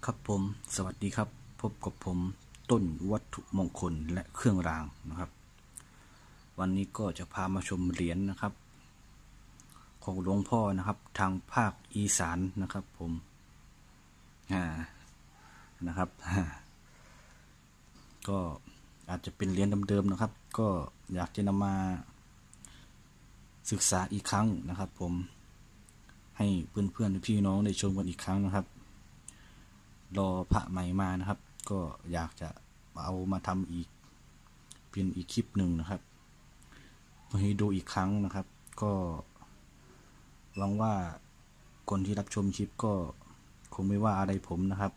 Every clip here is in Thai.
ครับผมสวัสดีครับพบกับผมต้นวัตถุมงคลและเครื่องรางนะครับวันนี้ก็จะพามาชมเหรียญนะครับของหลวงพ่อนะครับทางภาคอีสานนะครับผมนะครับก็อาจจะเป็นเหรียญเดิมๆนะครับก็อยากจะนำมาศึกษาอีกครั้งนะครับผมให้เพื่อนๆพี่น้องได้ชมกันอีกครั้งนะครับรอพระใหม่มานะครับก็อยากจะเอามาทำอีกเป็นอีกคลิปหนึ่งนะครับให้ดูอีกครั้งนะครับก็หวังว่าคนที่รับชมคลิปก็คงไม่ว่าอะไรผมนะครับ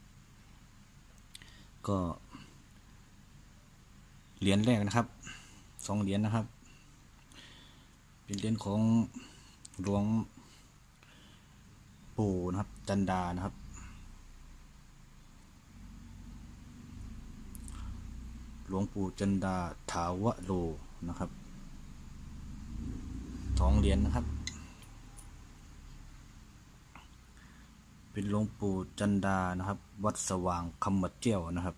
ก็เหรียญแรกนะครับ2 เหรียญนะครับเป็นเหรียญของหลวงปู่นะครับจันดานะครับหลวงปู่จันดาถาวโรนะครับ2 เหรียญนะครับเป็นหลวงปู่จันดานะครับวัดสว่างคำมัดเจ้านะครับ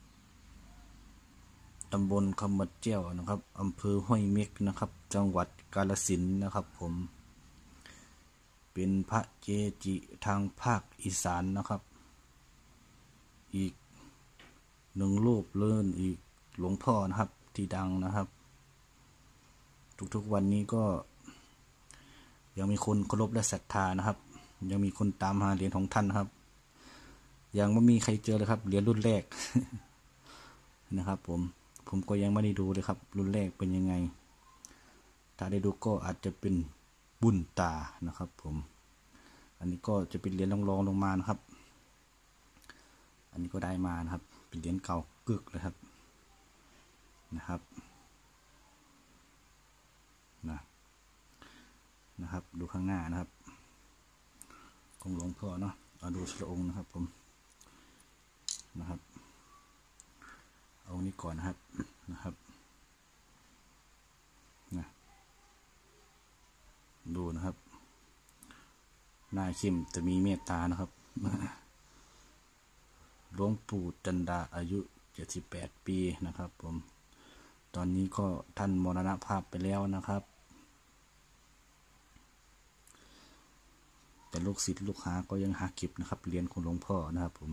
ตำบลคำมัดเจ้านะครับอำเภอห้วยเม็กนะครับจังหวัดกาฬสินธุ์นะครับผมเป็นพระเกจิทางภาคอีสานนะครับอีก1 รูปเลื่อนอีกหลวงพ่อนะครับที่ดังนะครับทุกๆวันนี้ก็ยังมีคนเคารพและศรัทธานะครับยังมีคนตามหาเหรียญของท่านนะครับยังไม่มีใครเจอเลยครับเหรียญรุ่นแรก นะครับผมก็ยังไม่ได้ดูเลยครับรุ่นแรกเป็นยังไงถ้าได้ดูก็อาจจะเป็นบุญตานะครับผมอันนี้ก็จะเป็นเหรียญรองลงมานะครับอันนี้ก็ได้มานะครับเป็นเหรียญเก่ากึกเลยครับนะครับนะครับดูข้างหน้านะครับของหลวงพ่อเนาะเอาดูทีละองค์นะครับผมนะครับเอานี้ก่อนนะครับนะดูนะครับหน้าเข้มจะมีเมตตานะครับหลวงปู่จันดาอายุ78 ปีนะครับผมตอนนี้ก็ท่านมรณภาพไปแล้วนะครับแต่ลูกศิษย์ลูกหาก็ยังหาเก็บนะครับเหรียญของหลวงพ่อนะครับผม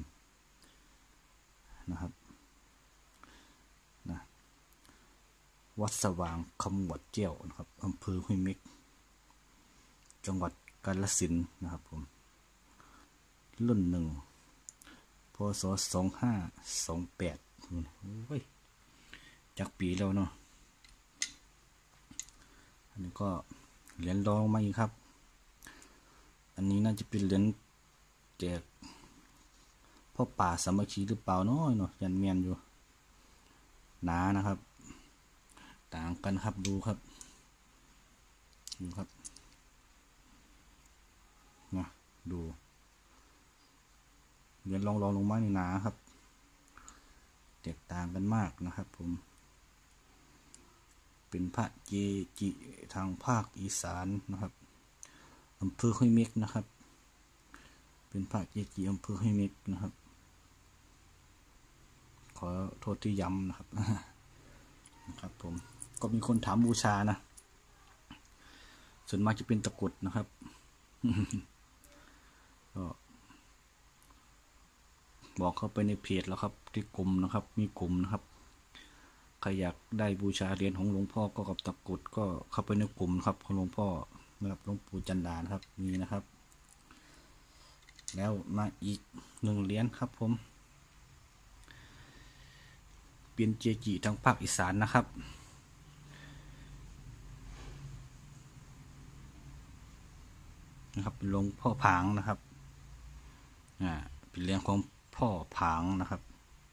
นะครับนะวัดสว่างคำวัดเจ้านะครับอำเภอห้วยเม็กจังหวัดกาฬสินธุ์นะครับผมรุ่น1พศ2528โอ้ยจากปีแล้วเนาะอันนี้ก็เหรียญรองมาอีกครับอันนี้น่าจะเป็นเหรียญแจกพ่อป่าสามัคคีหรือเปล่าเนาะยันเมียนอยู่หนานะครับต่างกันครับดูครับนะดูเหรียญรองลงมานี่หนาครับแตกต่างกันมากนะครับผมเป็นพระเกจิทางภาคอีสานนะครับอำเภอห้วยเม็กนะครับเป็นพระเกจิอำเภอห้วยเม็กนะครับขอโทษที่ย้ำนะครับนะครับผมก็มีคนถามบูชานะส่วนมากจะเป็นตะกรุดนะครับก็บอกเข้าไปในเพจแล้วครับที่กลุ่มนะครับมีกลุ่มนะครับใครอยากได้บูชาเหรียญของหลวงพ่อก็กับตะกรุดก็เข้าไปในกลุ่มครับของหลวงพ่อนะครับหลวงปู่จันดานะครับมีนะครับแล้วมาอีก1 เหรียญครับผมเป็นเจจิทางภาคอีสานนะครับเป็นหลวงพ่อผางนะครับเป็นเหรียญของพ่อผางนะครับ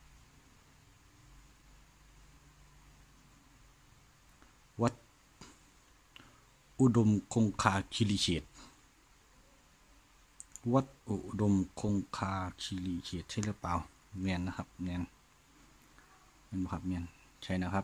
วัดอุดมคงคาคีรีเขตวัดอุดมคงคาคีรีเขตใช่หรือเปล่าเมียนนะครับเมียนครับเมียนใช่นะครับ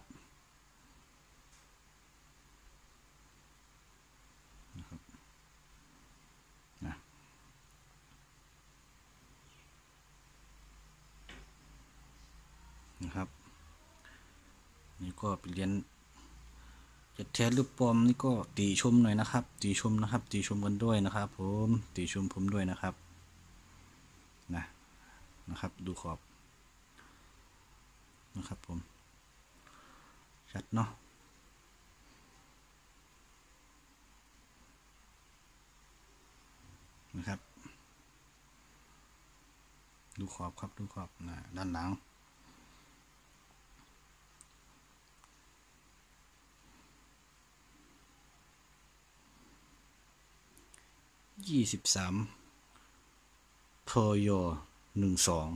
ก็ไปเรียนจะแท้หรือปลอมนี่ก็ติชมหน่อยนะครับติชมนะครับติชมกันด้วยนะครับผมติชมผมด้วยนะครับนะครับดูขอบนะครับผมชัดเนาะนะครับดูขอบครับดูขอบด้านหลัง23พย12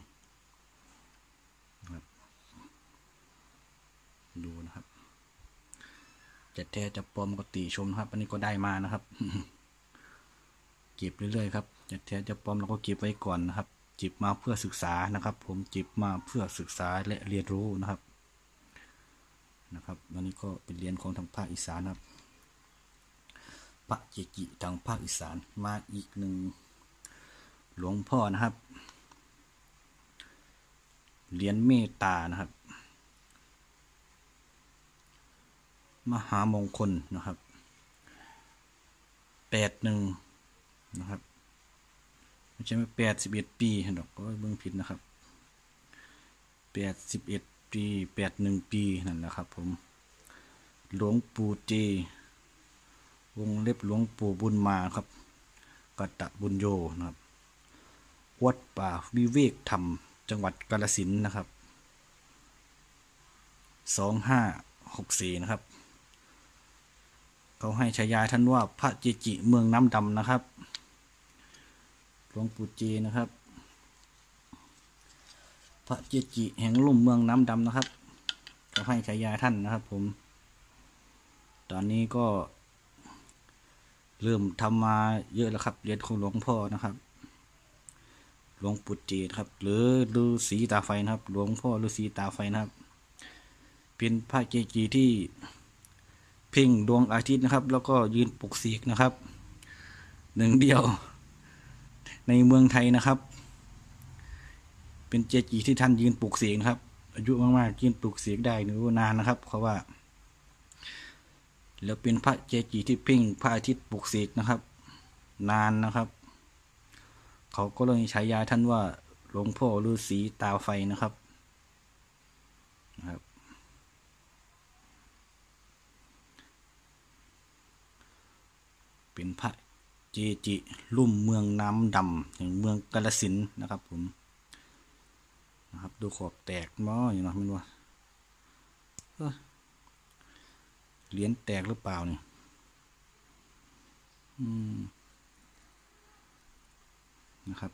นะครับดูนะครับจะแท้จะปลอมก็ติชมครับอันนี้ก็ได้มานะครับ เก็บเรื่อยๆครับจะแท้จะปลอมเราก็เก็บไว้ก่อนนะครับจิบมาเพื่อศึกษานะครับผมจิบมาเพื่อศึกษาและเรียนรู้นะครับวันนี้ก็เป็นเรียนของทางภาคอีสานครับพระเจจิทางภาคอีสานมาอีกหนึ่งหลวงพ่อนะครับเหรียญเมตตานะครับมหามงคลนะครับ81นะครับไม่ใช่81 ปีหรอกก็เบิ่งผิดนะครับ81 ปี81 ปีนั่นแหละครับผมหลวงปู่เจวงเล็บหลวงปู่บุญมาครับกตบุญโยนะครับวัดป่าวิเวกธรรมจังหวัดกาฬสินธุ์นะครับ2564นะครับเขาให้ฉายาท่านว่าพระเจจิเมืองน้ำดำนะครับหลวงปู่เจนะครับพระเจจิแห่งลุ่มเมืองน้ำดำนะครับเขาให้ฉายาท่านนะครับผมตอนนี้ก็เริ่มทำมาเยอะแล้วครับเรียนของหลวงพ่อนะครับหลวงปู่เจครับ หรือฤาษีตาไฟนะครับหลวงพ่อฤาษีตาไฟนะครับเป็นพระเจจิที่เพ่งดวงอาทิตย์นะครับแล้วก็ยืนปลุกเสกนะครับหนึ่งเดียวในเมืองไทยนะครับเป็นเจจิที่ท่านยืนปลุกเสกนะครับอายุมากๆยืนปลุกเสกได้หรือนานนะครับเพราะว่าแล้วเป็นพระเจจิที่เพ่งพระอาทิตย์ปลุกเสกนะครับนานนะครับเขาก็เลยฉายาท่านว่าหลวงพ่อฤาษีตาไฟนะครับเป็นพระเจจิลุ่มเมืองน้ำดำแห่งเมืองกาฬสินธุ์นะครับผมนะครับดูขอบแตกมั้งอย่างนั้นไม่รู้ว่าเหรียญแตกหรือเปล่าเนี่ยนะครับ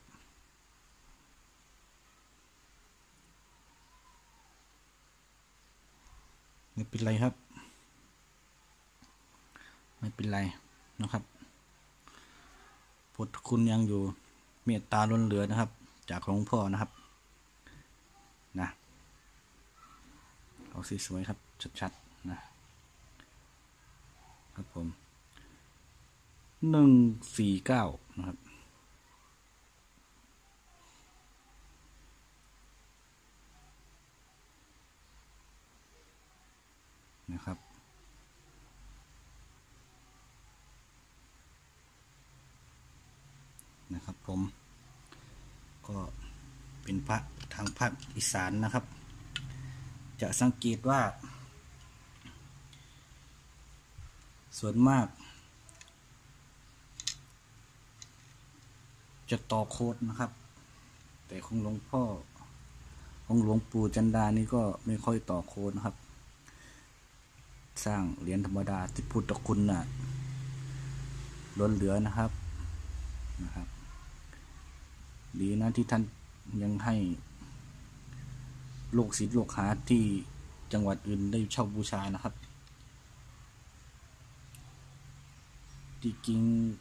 ไม่เป็นไรครับไม่เป็นไรนะครับพุทธคุณยังอยู่เมตตาล้นเหลือนะครับจากหลวงพ่อนะครับนะเอาสวยๆครับชัดๆนะครับผม149นะครับนะครับผมก็เป็นพระทางภาคอีสานนะครับจะสังเกตว่าส่วนมากจะต่อโคดนะครับแต่ของหลวงพ่อของหลวงปู่จันดานี่ก็ไม่ค่อยต่อโคดนะครับสร้างเหรียญธรรมดาที่พุทธคุณน่ะล้นเหลือนะครับดีนะที่ท่านยังให้ลูกศิษย์ลูกหาที่จังหวัดอื่นได้เช่าบูชานะครับที่จริง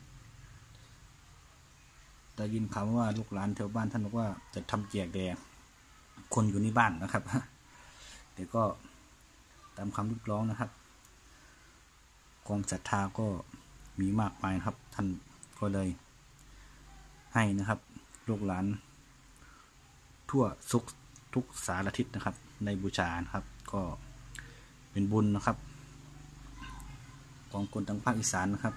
ได้ยินคำว่าลูกหลานแถวบ้านท่านบอกว่าจะทำแจกแด่คนอยู่ในบ้านนะครับแต่ก็ตามคำเรียกร้องนะครับความศรัทธาก็มีมากมายครับท่านก็เลยให้นะครับลูกหลานทั่วทุกสารทิศนะครับในบูชานะครับก็เป็นบุญนะครับของคนทางภาคอีสานนะครับ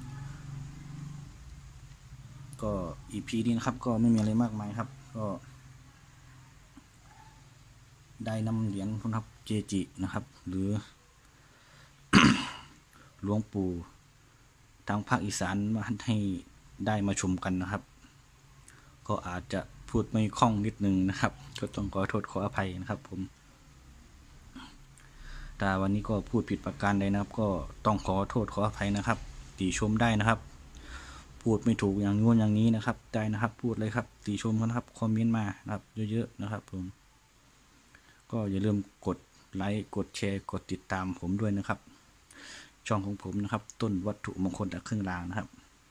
ก็ EP นี้นะครับก็ไม่มีอะไรมากมายครับก็ได้นำเหรียญพระครับเจจินะครับหรือ หลวงปู่ทางภาคอีสานมาให้ได้มาชมกันนะครับก็อาจจะพูดไม่คล่องนิดนึงนะครับก็ต้องขอโทษขออภัยนะครับผมแต่วันนี้ก็พูดผิดประการใดนะครับก็ต้องขอโทษขออภัยนะครับติชมได้นะครับพูดไม่ถูกอย่างนู้นอย่างนี้นะครับได้นะครับพูดเลยครับติชมกันครับคอมเมนต์มานะครับเยอะๆนะครับผมก็อย่าลืมกดไลค์กดแชร์กดติดตามผมด้วยนะครับช่องของผมนะครับต้นวัตถุมงคลจากเครื่องรางนะครับ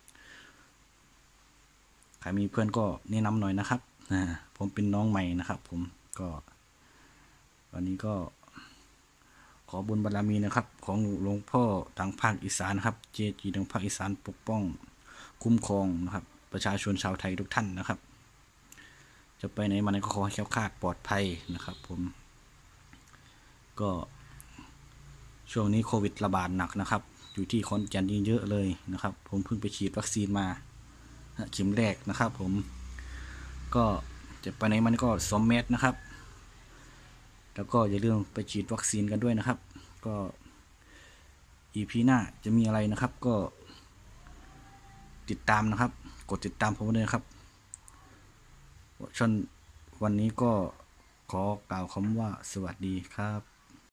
ใครมีเพื่อนก็แนะนำหน่อยนะครับผมเป็นน้องใหม่นะครับผมก็วันนี้ก็ขอบุญบารมีนะครับของหลวงพ่อทางภาคอีสานนะครับเจจีทางภาคอีสานปกป้องคุ้มครองนะครับประชาชนชาวไทยทุกท่านนะครับจะไปไหนมาไหนก็ขอให้แคล้วคลาดปลอดภัยนะครับผมก็ช่วงนี้โควิดระบาดหนักนะครับอยู่ที่ขอนแก่นเยอะเลยนะครับผมเพิ่งไปฉีดวัคซีนมาเข็มแรกนะครับผมก็จะไปไหนมันก็2 เมตรนะครับแล้วก็อย่าลืมไปฉีดวัคซีนกันด้วยนะครับก็ EP หน้าจะมีอะไรนะครับก็ติดตามนะครับกดติดตามผมเลยครับวันนี้ก็ขอกล่าวคำว่าสวัสดีครับ